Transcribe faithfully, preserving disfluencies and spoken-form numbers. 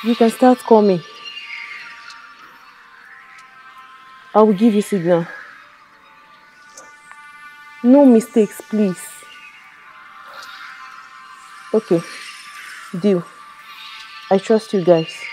You can start coming. I will give you signal. No mistakes, please. Okay. Deal. I trust you guys.